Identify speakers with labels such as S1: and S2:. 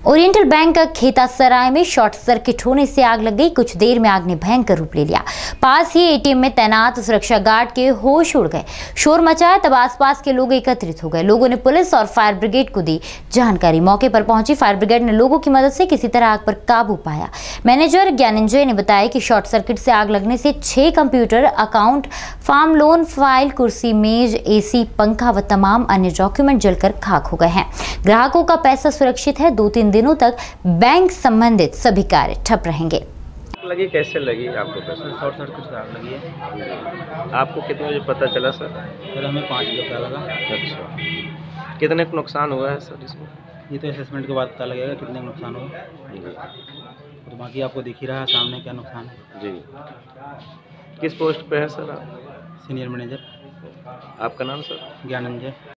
S1: Oriental bank Khetasarai में short circuit होने से आग लग गई। कुछ देर में आग ने भयंकर रूप ले लिया। पास ही एटीएम में तैनात सुरक्षा गार्ड के होश उड़ गए। शोर मचाया, तब आसपास के लोग एकत्रित हो गए। लोगों ने पुलिस और फायर ब्रिगेड को दी जानकारी। मौके पर पहुंची फायर ब्रिगेड ने लोगों की मदद से किसी तरह आग पर काबू पाया। मैनेजर ज्ञानंजय ने बताया कि शॉर्ट सर्किट से आग लगने से 6 computer, account, farm loan file, कुर्सी, मेज, एसी, पंखा व तमाम अन्य डॉक्यूमेंट जलकर खाक हो गए हैं। ग्राहकों का पैसा सुरक्षित है। 2-3 दिनों तक बैंक संबंधित सभी कार्य ठप रहेंगे।
S2: लगी कैसे लगी आपको पैसा?
S3: शॉर्ट सर्किट से आग लगी है।
S2: आपको कितने बजे पता चला सर?
S3: सर हमें 5 बजे पता लगा।
S2: अच्छा, कितने का नुकसान हुआ है सर इसमें?
S3: ये तो असेसमेंट के बाद पता लगेगा कितने का नुकसान हुआ। तो बाकी आपको दिख ही रहा है सामने क्या नुकसान है।
S2: जी, किस पोस्ट पे है सर आप?
S3: Senior manager.
S2: आपका नाम सर?
S3: ज्ञानंजय।